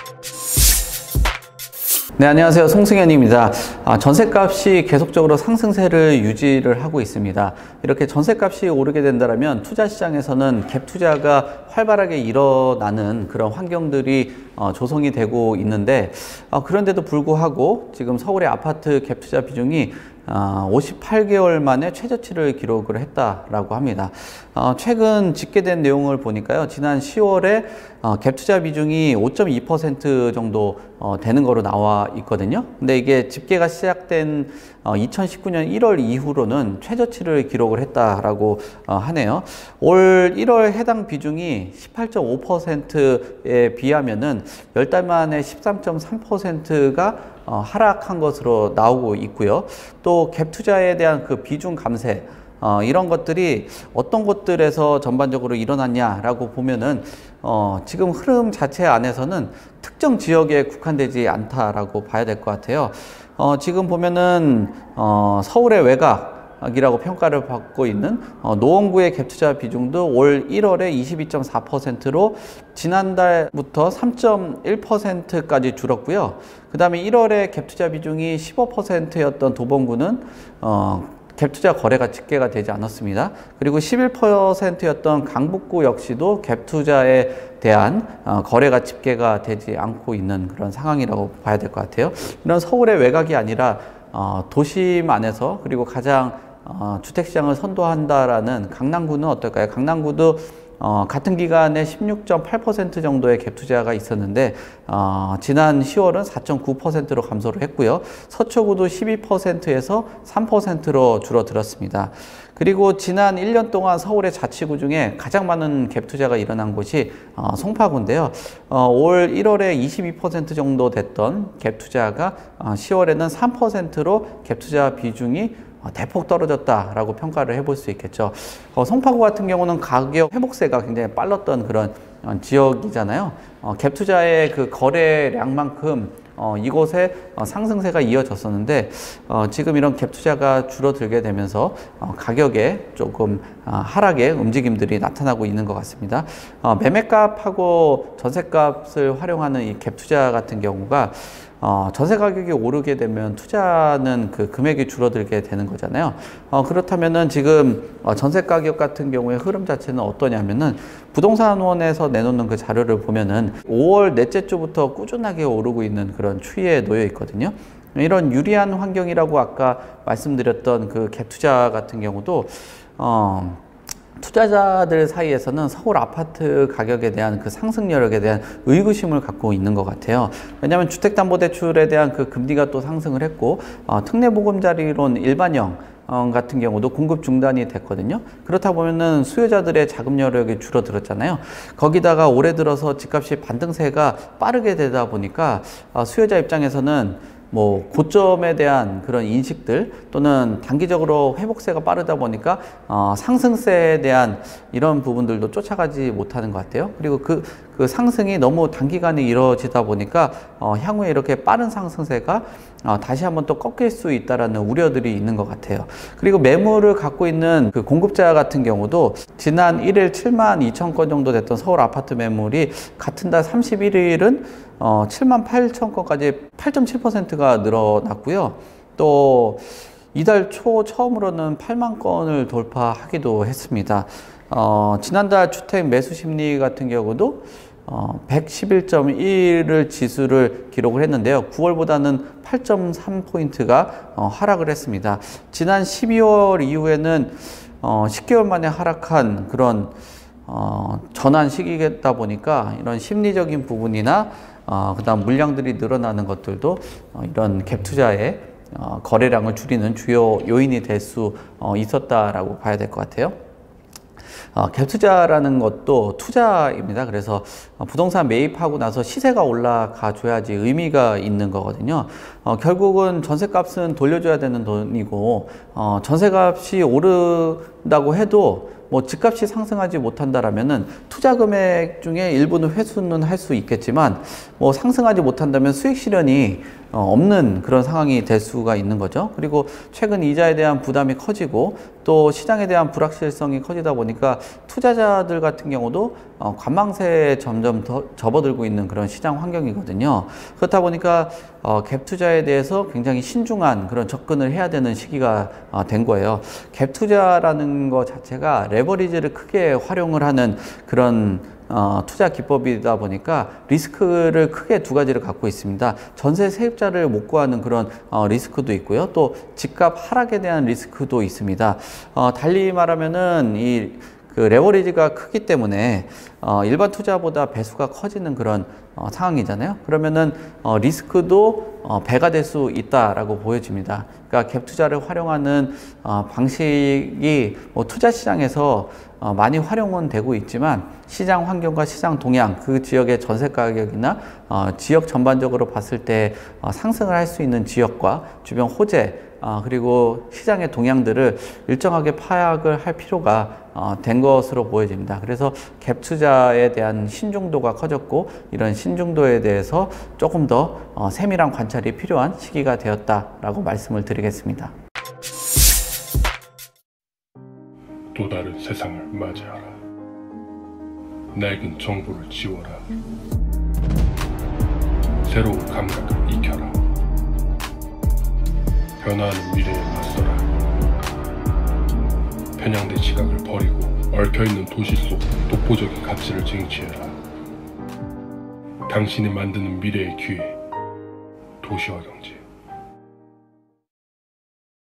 네, 안녕하세요. 송승현입니다. 전셋값이 계속적으로 상승세를 유지를 하고 있습니다. 이렇게 전셋값이 오르게 된다면 투자 시장에서는 갭 투자가 활발하게 일어나는 그런 환경들이 조성이 되고 있는데, 그런데도 불구하고 지금 서울의 아파트 갭 투자 비중이 58개월 만에 최저치를 기록을 했다라고 합니다. 최근 집계된 내용을 보니까요, 지난 10월에 갭 투자 비중이 5.2% 정도 되는 거로 나와 있거든요. 근데 이게 집계가 시작된 2019년 1월 이후로는 최저치를 기록을 했다라고 하네요. 올 1월 해당 비중이 18.5%에 비하면은 10달 만에 13.3%가 하락한 것으로 나오고 있고요. 또 갭 투자에 대한 그 비중 감세, 이런 것들이 어떤 곳들에서 전반적으로 일어났냐라고 보면은 지금 흐름 자체 안에서는 특정 지역에 국한되지 않다라고 봐야 될 것 같아요. 지금 보면은 서울의 외곽이라고 평가를 받고 있는 노원구의 갭 투자 비중도 올 1월에 22.4%로 지난달부터 3.1%까지 줄었고요. 그 다음에 1월에 갭 투자 비중이 15%였던 도봉구는 갭 투자 거래가 집계가 되지 않았습니다. 그리고 11%였던 강북구 역시도 갭 투자에 대한 거래가 집계가 되지 않고 있는 그런 상황이라고 봐야 될 것 같아요. 이런 서울의 외곽이 아니라 도심 안에서, 그리고 가장 주택시장을 선도한다라는 강남구는 어떨까요? 강남구도 같은 기간에 16.8% 정도의 갭 투자가 있었는데 지난 10월은 4.9%로 감소를 했고요. 서초구도 12%에서 3%로 줄어들었습니다. 그리고 지난 1년 동안 서울의 자치구 중에 가장 많은 갭 투자가 일어난 곳이 송파구인데요. 올 1월에 22% 정도 됐던 갭 투자가 10월에는 3%로 갭 투자 비중이 대폭 떨어졌다라고 평가를 해볼 수 있겠죠. 송파구 같은 경우는 가격 회복세가 굉장히 빨랐던 그런 지역이잖아요. 갭 투자의 그 거래량만큼 이곳에 상승세가 이어졌었는데 지금 이런 갭 투자가 줄어들게 되면서 가격에 조금 하락의 움직임들이 나타나고 있는 것 같습니다. 매매값하고 전셋값을 활용하는 이 갭 투자 같은 경우가 전세 가격이 오르게 되면 투자는 그 금액이 줄어들게 되는 거잖아요. 그렇다면은 지금 전세 가격 같은 경우에 흐름 자체는 어떠냐면은 부동산원에서 내놓는 그 자료를 보면은 5월 넷째 주부터 꾸준하게 오르고 있는 그런 추이에 놓여 있거든요. 이런 유리한 환경이라고 아까 말씀드렸던 그 갭 투자 같은 경우도 투자자들 사이에서는 서울 아파트 가격에 대한 그 상승 여력에 대한 의구심을 갖고 있는 것 같아요. 왜냐하면 주택담보대출에 대한 그 금리가 또 상승을 했고 특례보금자리론 일반형 같은 경우도 공급 중단이 됐거든요. 그렇다 보면은 수요자들의 자금 여력이 줄어들었잖아요. 거기다가 올해 들어서 집값이 반등세가 빠르게 되다 보니까 수요자 입장에서는 뭐 고점에 대한 그런 인식들, 또는 단기적으로 회복세가 빠르다 보니까 상승세에 대한 이런 부분들도 쫓아가지 못하는 것 같아요. 그리고 그 상승이 너무 단기간에 이루어지다 보니까 향후에 이렇게 빠른 상승세가 다시 한번 또 꺾일 수 있다라는 우려들이 있는 것 같아요. 그리고 매물을 갖고 있는 그 공급자 같은 경우도 지난 1일 7만 2천 건 정도 됐던 서울 아파트 매물이 같은 달 31일은 7만 8천 건까지 8.7%가 늘어났고요. 또 이달 초 처음으로는 8만 건을 돌파하기도 했습니다. 지난달 주택 매수 심리 같은 경우도 111.1을 지수를 기록을 했는데요. 9월보다는 8.3포인트가 하락을 했습니다. 지난 12월 이후에는 10개월 만에 하락한 그런 전환 시기다 보니까 이런 심리적인 부분이나 그다음 물량들이 늘어나는 것들도 이런 갭 투자의 거래량을 줄이는 주요 요인이 될 수 있었다라고 봐야 될 것 같아요. 갭 투자라는 것도 투자입니다. 그래서 부동산 매입하고 나서 시세가 올라가 줘야지 의미가 있는 거거든요. 결국은 전세값은 돌려줘야 되는 돈이고 전세값이 오른다고 해도 뭐 집값이 상승하지 못한다라면은 투자 금액 중에 일부는 회수는 할 수 있겠지만 뭐 상승하지 못한다면 수익 실현이 없는 그런 상황이 될 수가 있는 거죠. 그리고 최근 이자에 대한 부담이 커지고 또 시장에 대한 불확실성이 커지다 보니까 투자자들 같은 경우도 관망세에 점점 더 접어들고 있는 그런 시장 환경이거든요. 그렇다 보니까 갭 투자에 대해서 굉장히 신중한 그런 접근을 해야 되는 시기가 된 거예요. 갭 투자라는 것 자체가 레버리지를 크게 활용을 하는 그런 투자 기법이다 보니까 리스크를 크게 두 가지를 갖고 있습니다. 전세 세입자를 못 구하는 그런 리스크도 있고요. 또 집값 하락에 대한 리스크도 있습니다. 달리 말하면은 그 레버리지가 크기 때문에 일반 투자보다 배수가 커지는 그런 상황이잖아요. 그러면은 리스크도 배가 될 수 있다라고 보여집니다. 그러니까 갭 투자를 활용하는 방식이 뭐 투자 시장에서 많이 활용은 되고 있지만 시장 환경과 시장 동향, 그 지역의 전세 가격이나 지역 전반적으로 봤을 때 상승을 할 수 있는 지역과 주변 호재, 그리고 시장의 동향들을 일정하게 파악을 할 필요가 된 것으로 보여집니다. 그래서 갭 투자에 대한 신중도가 커졌고 이런 신중도에 대해서 조금 더 세밀한 관찰이 필요한 시기가 되었다라고 말씀을 드리겠습니다. 또 다른 세상을 맞이하라. 낡은 정보를 지워라. 새로운 감각을 익혀라. 변화하는 미래에 맞서라. 편향된 시각을 버리고 얽혀있는 도시 속 독보적인 가치를 쟁취해라. 당신이 만드는 미래의 기회, 도시화 경제.